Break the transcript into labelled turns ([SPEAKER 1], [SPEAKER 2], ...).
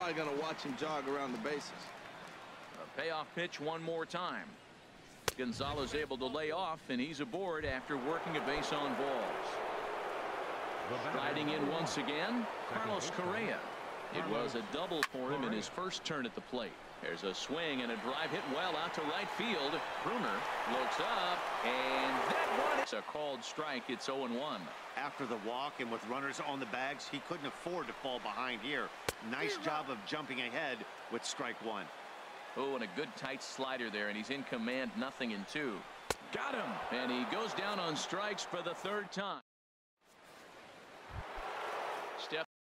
[SPEAKER 1] I'm going to watch him jog around the bases.
[SPEAKER 2] A payoff pitch one more time. Gonzalez able to lay off, and he's aboard after working a base on balls. Riding in once again, Carlos Correa. It was a double for him in his first turn at the plate. There's a swing and a drive hit well out to right field. Bruner looks up, and that one is a called strike. It's 0-1.
[SPEAKER 3] After the walk and with runners on the bags, he couldn't afford to fall behind here. Nice job of jumping ahead with strike one.
[SPEAKER 2] Oh, and a good tight slider there, and he's in command, 0-2. Got him, and he goes down on strikes for the third time. Step